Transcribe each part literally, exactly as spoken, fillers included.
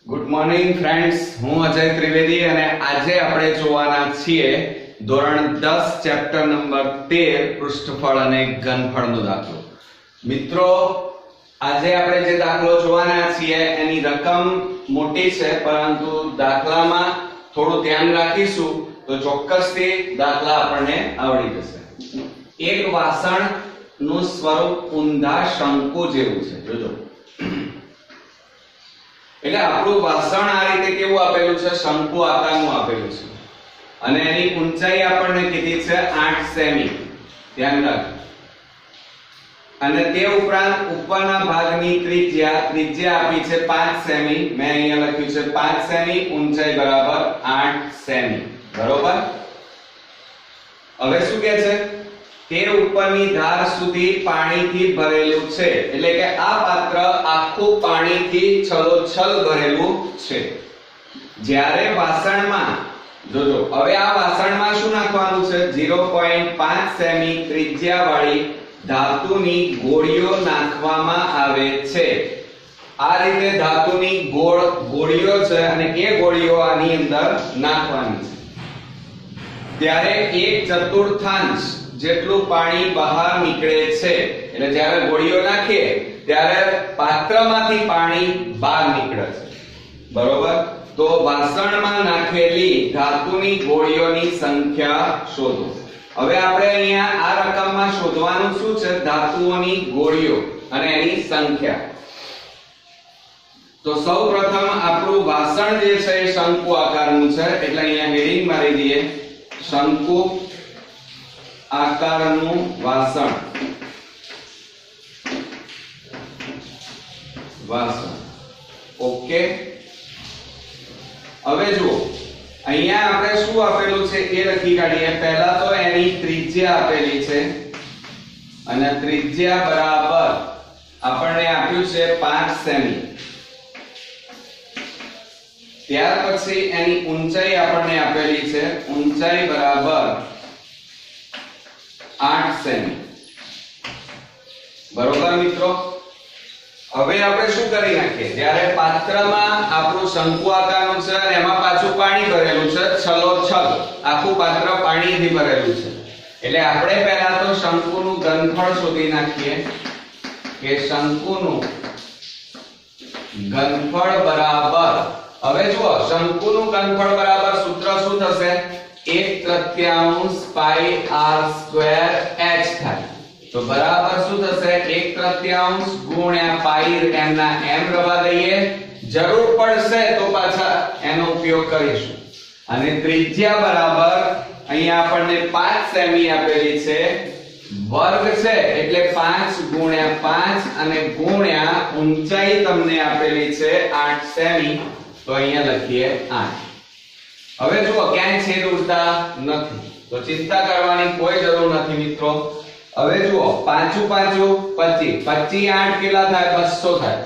Good morning friends, હું અજય ત્રિવેદી અને આજે આપણે જોવાના છીએ ધોરણ દસ ચેપ્ટર નંબર તેર પૃષ્ઠફળ અને ઘનફળનો દાખલો. મિત્રો, આજે આપણે જે દાખલો જોવાના છીએ એની રકમ મોટી છે, પરંતુ દાખલામાં થોડું ધ્યાન રાખીશું તો ચોક્કસથી દાખલા આપણને આવડી જશે. એક વાસણનું સ્વરૂપ ઊંધા શંકુ જેવું છે. જોજો, એટલે આપણું વાસણ આ રીતે કેવું આપેલું છે? શંકુ આકારનું આપેલું છે અને એની ઊંચાઈ આપણને કીધી છે આઠ સેમી. ધ્યાન રાખજો. અને તે ઉપરાંત ઉપરના ભાગની ત્રિજ્યા ત્રિજ્યા આપી છે પાંચ સેમી. મેં અહીંયા લખ્યું છે પાંચ સેમી, ઊંચાઈ બરાબર આઠ સેમી. બરોબર. હવે શું કહે છે? તે ઉપરની ધાર સુધી પાણીથી ભરેલું છે. એટલે કે આ પાત્ર આખું પાણીથી છલોછલ ભરેલું છે. જ્યારે વાસણમાં જોજો, હવે આ વાસણમાં શું નાખવાનું છે? ઝીરો પોઈન્ટ પાંચ સેમી ત્રિજ્યા વાળી ધાતુની ગોળીઓ નાખવામાં આવે છે. આ રીતે ધાતુની ગોળ ગોળીઓ છે અને એ ગોળીઓ આની અંદર નાખવાની છે. ત્યારે એક ચતુર્થાંશ જેટલું પાણી બહાર નીકળે છે. એટલે જ્યારે ગોળીઓ નાખીએ ત્યારે પાત્રમાંથી પાણી બહાર નીકળે છે. બરોબર. તો વાસણમાં નાખેલી ધાતુની ગોળીઓની સંખ્યા શોધો. હવે આપણે અહીંયા આ રકમમાં શોધવાનું શું છે? ધાતુઓની ગોળીઓ અને એની સંખ્યા. તો સૌપ્રથમ આપણું વાસણ જે છે એ શંકુ આકારનું છે, એટલે અહીંયા હેડિંગ મારી દઈએ, શંકુ આકારનું વાસણ. વાસણ. ઓકે. હવે જુઓ, અહીંયા આપણે શું આપેલું છે એ લખી કાઢીએ. પહેલા તો એની ત્રિજ્યા આપેલી છે અને ત્રિજ્યા બરાબર આપણને આપ્યું છે પાંચ સેમી. ત્યાર પછી એની ઊંચાઈ આપણને આપેલી છે, ઊંચાઈ બરાબર આઠ સેમી. બરોબર મિત્રો. હવે આપણે શું કરી નાખીએ? જ્યારે પાત્રમાં આપણું શંકુ આકારનું છે અને એમાં પાછું પાણી ભરેલું છે, છલોછલ આખું પાત્ર પાણીથી ભરેલું છે. એટલે આપણે પહેલા તો શંકુનું ઘનફળ શોધી નાખીએ કે શંકુનું ઘનફળ બરાબર, હવે જુઓ, શંકુનું ઘનફળ બરાબર સૂત્ર શું થશે? એક તૃતીયાંશ પાઈ આર સ્ક્વેર એચ થાય. તો બરાબર શું થશે? એક તૃતીયાંશ ગુણ્યા પાઈ એમ ના એમ રવા દઈએ. જરૂર પડશે તો પાછા એનો ઉપયોગ કરીશું. અને ત્રિજ્યા બરાબર અહીંયા આપણને પાંચ સેમી આપેલી છે, વર્ગ છે એટલે પાંચ ગુણ્યા પાંચ અને ગુણ્યા ઊંચાઈ તમને આપેલી છે આઠ સેમી. તો અહીંયા લખીએ આઠ. હવે જુઓ, ક્યાંય છેદ ઉડતા નથી, તો ચિંતા કરવાની કોઈ જરૂર નથી મિત્રો. હવે જુઓ, પાંચું પાંચું પચીસ, પચીસ આઠ કેટલા થાય? બસો થાય.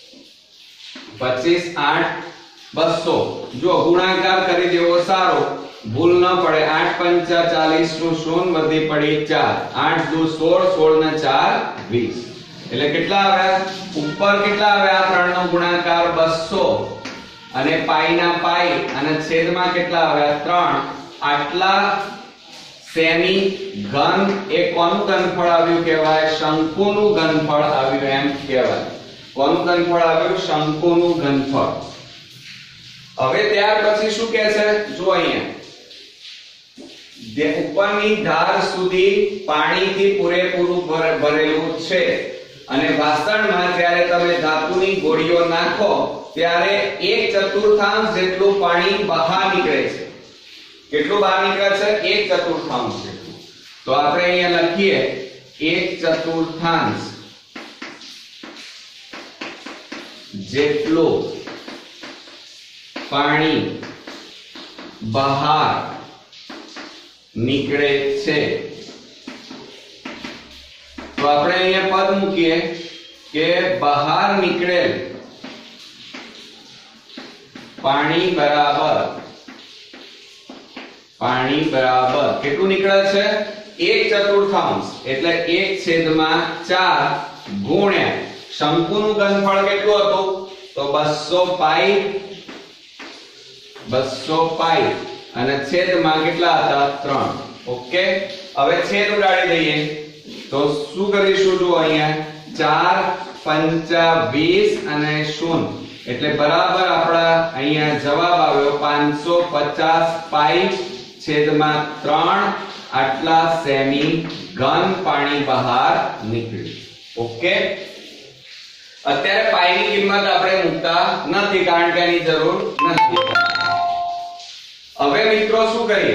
પચીસ આઠ બસો. જો ગુણાકાર કરી દેવો સારો, ભૂલ ન પડે. આઠ પંચા ચાલીસ નું શૂન્ય વધી પડી ચાર. આઠ દુ સોળ, સોળ ને ચાર વીસ. એટલે કેટલા આવ્યા? ઉપર કેટલા આવ્યા? ત્રણ નો ગુણાકાર બસો અને પાઈ ના પાઈ અને છેદમાં કેટલા આવ્યા? ત્રણ. આટલા સેમી ઘન એ કોનું ઘનફળ આવ્યું કહેવાય? શંકુનું ઘનફળ આવ્યું એમ કહેવાય. કોનું ઘનફળ આવ્યું? શંકુનું ઘનફળ. હવે ત્યાર પછી શું કહે છે? જો અહીંયા ઉપરની ધાર સુધી પાણીથી પૂરેપૂરું ભરેલું છે અને વાસણમાં જ્યારે તમે ધાતુની ગોળીઓ નાખો ત્યારે એક ચતુર્થાંશ જેટલું પાણી બહાર નીકળે છે. કેટલું બહાર નીકળે છે? એક ચતુર્થાંશ જેટલું. તો આપણે અહીંયા લખીએ એક ચતુર્થાંશ જેટલું પાણી બહાર નીકળે છે. તો આપણે અહીંયા પદ મૂકીએ કે બહાર નીકળેલ પાણી બરાબર પાણી બરાબર કેટલું નીકળે છે? એક ચતુર્થાંશ એટલે એક છેદમાં ચાર ગુણ્યા શંકુનું ઘનફળ કેટલું હતું? તો બસો પાઈ બસો પાઈ અને છેદમાં કેટલા હતા ત્રણ. ઓકે, હવે છેદ ઉડાડી દઈએ તો શું કરીશું? જો અહીંયા ચાર પંચા વીસ અને શૂન્ય એટલે બરાબર આપણા અહીંયા જવાબ આવ્યો પાંચસો પચાસ પાઈ છેદમાં ત્રણ. આટલા સેમી ઘન પાણી બહાર નીકળ્યું. ઓકે, અત્યારે પાઈની કિંમત આપણે મૂકતા નથી કારણ કે એની જરૂર નથી. હવે મિત્રો શું કરીએ?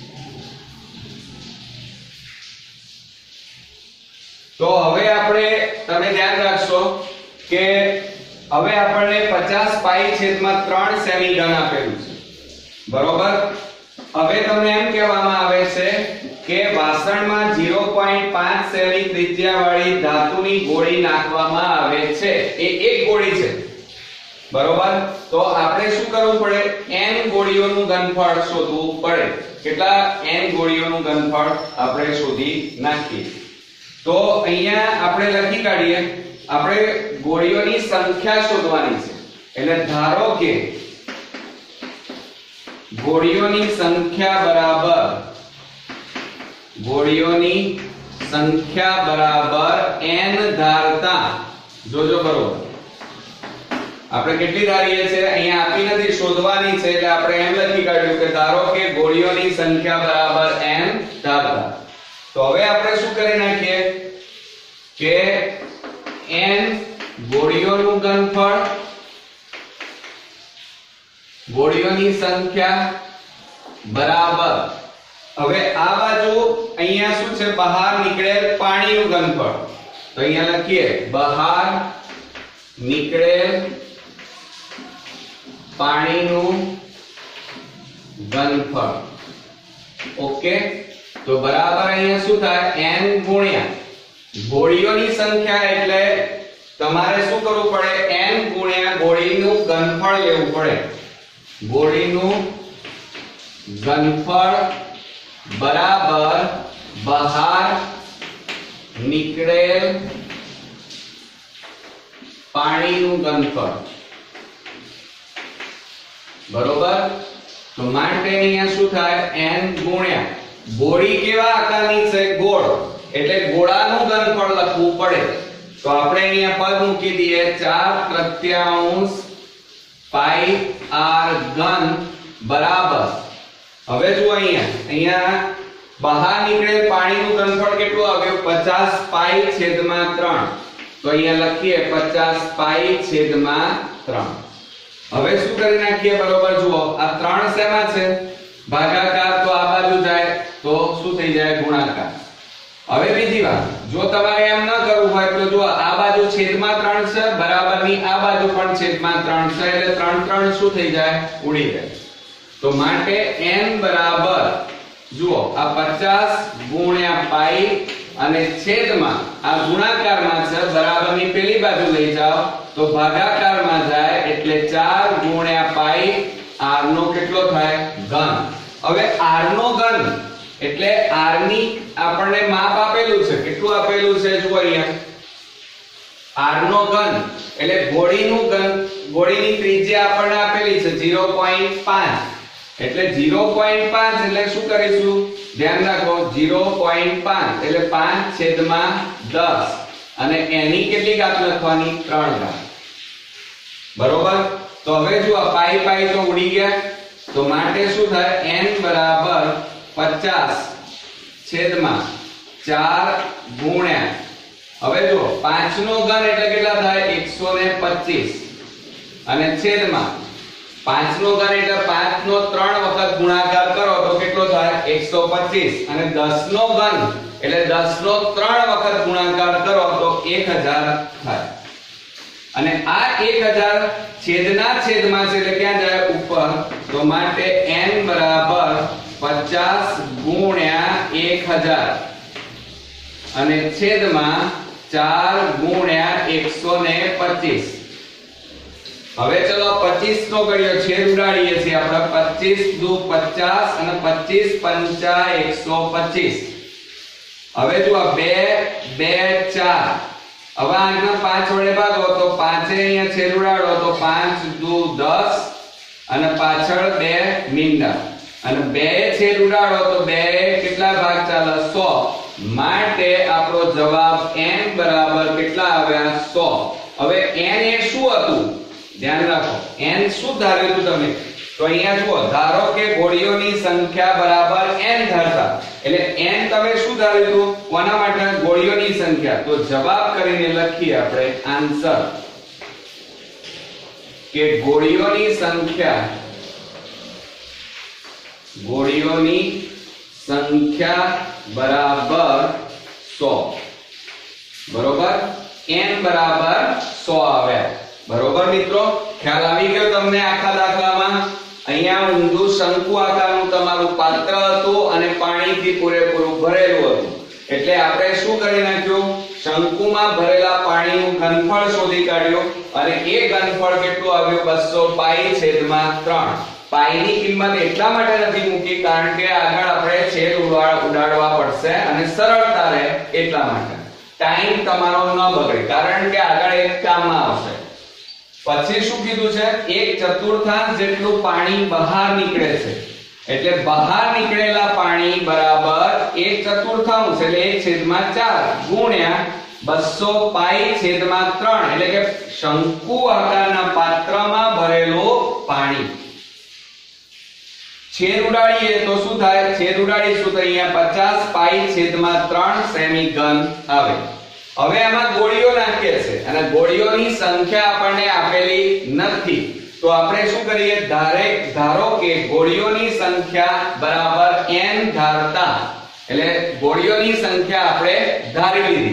તો હવે આપણે તમે ધ્યાન રાખશો કે હવે આપણને પચાસ પાઈ છેદમાં ત્રણ સેમી ઘન આપેલું છે, બરોબર? હવે તમને એમ કહેવામાં આવે છે કે વાસણમાં ઝીરો પોઈન્ટ પાંચ સેમી ત્રિજ્યા વાળી ધાતુની ગોળી નાખવામાં આવે છે. એ એક ગોળી છે, બરોબર? તો આપણે શું કરવું પડે? n ગોળીઓનું ઘનફળ શોધવું પડે. કેટલા n ગોળીઓનું ઘનફળ આપણે શોધી નાખીએ. તો અહીંયા આપણે લખી કાઢીએ. આપણે ગોળીઓની સંખ્યા શોધવાની છે. એટલે ધારો કે ગોળીઓની સંખ્યા બરાબર ગોળીઓની સંખ્યા બરાબર n ધારતા, જોજો બરોબર આપણે કેટલી ધારીએ છે અહીંયા આપી નથી, શોધવાની છે. એટલે આપણે એમ લખી કાઢ્યું કે ધારો કે ગોળીઓની સંખ્યા બરાબર n ધારતા. તો હવે આપણે શું કરી નાખીએ કે n ગોળીઓનું ઘનફળ ગોળીઓની સંખ્યા બરાબર, હવે આ બાજુ અહીંયા શું છે? બહાર નીકળેલ પાણીનું ઘનફળ. તો અહીંયા લખીએ બહાર નીકળેલ પાણીનું ઘનફળ. ઓકે, તો બરાબર અહીંયા શું થાય? n ગુણ્યા ગોળીઓની સંખ્યા એટલે તમારે શું કરવું પડે? n ગુણ્યા ગોળીનું ઘનફળ લેવું પડે. ગોળીનું ઘનફળ બરાબર બહાર નીકળેલ પાણીનું ઘનફળ, બરોબર? તો માટે અહીંયા શું થાય? n ગુણ્યા ગોળી કેવા આકારની છે? ગોળ, એટલે ગોળાનું ઘનફળ લખવું પડે. તો આપણે અહીંયા પદ મૂકી દઈએ ચાર તૃતીયાંશ પાઈ r ઘન બરાબર. હવે જો અહીંયા અહીંયા બહાર નીકળેલ પાણીનું ઘનફળ કેટલું આવ્યું? પચાસ પાઈ છેદમાં ત્રણ. તો અહીંયા લખીએ પચાસ પાઈ છેદમાં ત્રણ. હવે શું કરી નાખીએ? બરોબર, જુઓ આ ત્રણ શેમાં છે? ભાગાકાર. તો આ બાજુ જાય તો શું થઈ જાય? ગુણાકાર. હવે બીજી વાત, જો તમારે એમ ન કરવું હોય તો જો આ બાજુ છેદમાં ત્રણ છે, બરાબરની આ બાજુ પણ છેદમાં ત્રણ છે, એટલે ત્રણ ત્રણ શું થઈ જાય? ઉડી જાય. તો માટે n બરાબર જુઓ આ પચાસ ગુણ્યા પાઈ અને છેદમાં આ ગુણાકારમાં છે, બરાબરની પેલી બાજુ લઈ જાઓ તો ભાગાકારમાં જાય એટલે ચાર ગુણ્યા પાઈ r નો કેટલો થાય? ઘન. હવે r નો ઘન એટલે r ની આપણને માપ આપેલું છે. કેટલું આપેલું છે? જુઓ અહીંયા r નો ઘન એટલે ગોળીનું ઘન, ગોળીની ત્રિજ્યા આપણને આપેલી છે ઝીરો પોઈન્ટ પાંચ. એટલે ઝીરો પોઈન્ટ પાંચ એટલે શું કરીશું? ધ્યાન રાખો ઝીરો પોઈન્ટ પાંચ એટલે પાંચ છેદમાં દસ અને એની કેટલી ઘાત લખવાની? ત્રણ ઘાત. બરોબર? તો હવે જો આ પાઈ પાઈ તો ઉડી ગયા. તો માટે શું થાય? n બરાબર પચાસ છેદમાં ચાર ગુણ્યા, હવે જો પાંચ નો ઘન એટલે કેટલા થાય? એકસો પચીસ અને છેદમાં પાંચ નો ઘન એટલે પાંચ નો ત્રણ વખત ગુણાકાર કરો તો કેટલો થાય? એકસો પચીસ અને દસ નો ઘન એટલે દસ નો ત્રણ વખત ગુણાકાર કરો તો એક હજાર થાય. અને આ એક હજાર છેદના છેદમાં છે એટલે ક્યાં જાય? ઉપર. તો માટે n બરાબર પચાસ ગુણ્યા એક હજાર અને છેદમાં ચાર ગુણ્યા એકસો પચીસ. હવે ચલો પચીસ નો કર્યો છેદ ઉડાડીએ છીએ આપણે. પચીસ દુ પચાસ અને પચીસ પંચા એકસો પચીસ. હવે જો આ બે બે ચાર. હવે આના પાંચ વડે ભાગો તો પાંચે અહીંયા છેદ ઉડાડો તો પાંચ દુ દસ અને પાછળ બે મીંડા અને બે છેદ ઉડાડો તો બે કેટલા ભાગ ચાલે સો માટે આપણો જવાબ n બરાબર કેટલા આવ્યા સો। હવે n એ શું હતું ધ્યાન રાખો n શું ધાર્યું હતું તમે તો અહીંયા જુઓ ધારો કે ગોળીઓની સંખ્યા બરાબર n ધારતા એટલે n તમે શું ધાર્યું હતું કોના માટે ગોળીઓની સંખ્યા તો જવાબ કરીને લખીએ આપણે આન્સર કે ગોળીઓની સંખ્યા ગોળીઓની સંખ્યા બરાબર સો બરોબર n બરાબર સો આવ્યા બરોબર મિત્રો ખ્યાલ આવી ગયો તમને આખા દાખલામાં અહીંયા ઊંધું શંકુ આકારનું તમારું પાત્ર હતું અને પાણીથી પૂરેપૂરું ભરેલું હતું એટલે આપણે શું કરી નાખ્યું શંકુમાં ભરેલા પાણીનું ઘનફળ શોધી કાઢ્યું અને એ ઘનફળ કેટલું આવ્યું બસો પાઈ છેદમાં ત્રણ પાઈ ની કિંમત એટલા માટે નથી મૂકી કારણ કે આગળ આપણે છેદ ઉડાડવા પડશે અને સરળતા રહે એટલા માટે ટાઈમ તમારો ન બગડે કારણ કે આગળ એક કામમાં આવશે પછી શું કીધું છે એક ચતુર્થાંશ જેટલું પાણી બહાર નીકળે છે એટલે બહાર નીકળેલા પાણી બરાબર એક ચતુર્થાંશ એટલે એક છેદમાં ચાર ગુણ્યા બસો પાઈ છેદમાં ત્રણ એટલે કે શંકુ આકારના પાત્રમાં ભરેલું પાણી છેદ ઉડાડીએ તો શું થાય છેદ ઉડાડીશું તો અહીંયા પચાસ પાઈ છેદમાં ત્રણ સેમી ઘન આવે। હવે આમાં ગોળીઓ નાખીએ છે અને ગોળીઓની સંખ્યા આપણને આપેલી નથી તો આપણે શું કરીએ ધારે ધારો કે ગોળીઓની સંખ્યા બરાબર n ધારતા એટલે ગોળીઓની સંખ્યા આપણે ધારી લીધી।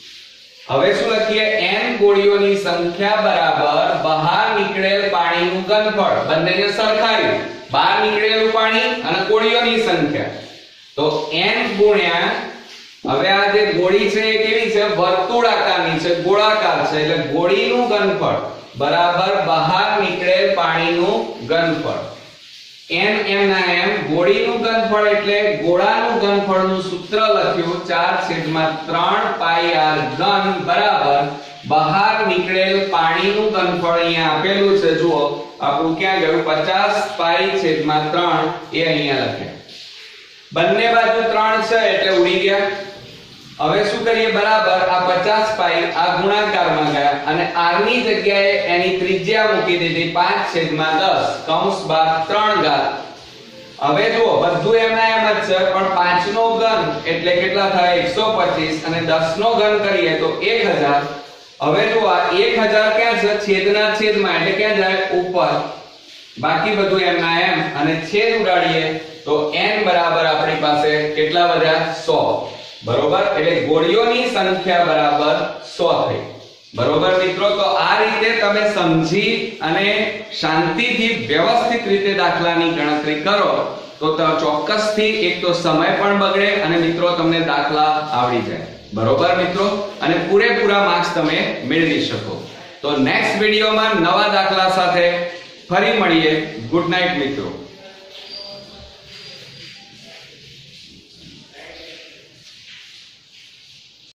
હવે શું લખીએ n ગોળીઓની સંખ્યા બરાબર બહાર નીકળેલ પાણીનું ઘનફળ બંનેને સરખાવ્યું બહાર નીકળેલું પાણી અને ગોળીઓની સંખ્યા તો n ગુણ્યા હવે આ જે ગોળી છે એ કેવી છે વર્તુળાકારની છે ગોળાકાર છે એટલે ગોળીનું ઘનફળ બરાબર બહાર નીકળેલ પાણીનું ઘનફળ n m ના m ગોળીનું ઘનફળ એટલે ગોળાનું ઘનફળનું સૂત્ર લખ્યું ચાર છેદમાં ત્રણ પાઈ r ઘન બરાબર બહાર નીકળેલ પાણીનું ઘનફળ અહીંયા આપેલું છે જુઓ આપણું ક્યાં ગયું પચાસ પાઈ છેદમાં ત્રણ એ અહીંયા લખ્યા બંને બાજુ ત્રણ છે એટલે ઉડી ગયા। હવે શું કરીએ બરાબર આ પચાસ પાઈ આ ગુણાકારમાં ગયા અને r ની જગ્યાએ એની ત્રિજ્યા મૂકી દીધી પાંચ છેદમાં દસ કૌંસ બાદ ત્રણ ઘાત। હવે જુઓ બધું એમના એમ જ છે પણ પાંચ નો ઘન એટલે કેટલા થાય એકસો પચીસ અને દસ નો ઘન કરીએ તો એક હજાર। હવે જુઓ આ એક હજાર ક્યાં છે છેદના છેદમાં એટલે ક્યાં જાય ઉપર બાકી બધું એમના એમ અને છેદ ઉડાડીએ તો n બરાબર આપણી પાસે કેટલા વધ્યા સો બરોબર એટલે ગોળીઓની સંખ્યા બરાબર સો થઈ બરોબર મિત્રો। તો આ રીતે તમે સમજી અને શાંતિથી વ્યવસ્થિત રીતે દાખલાની ગણતરી કરો તો ચોક્કસથી એક તો સમય પણ બગડે અને મિત્રો તમને દાખલા આવડી જાય બરોબર મિત્રો અને પૂરેપૂરા માર્ક્સ તમે મેળવી શકો। તો નેક્સ્ટ વિડિયોમાં નવા દાખલા સાથે ફરી મળીએ। ગુડ નાઇટ મિત્રો।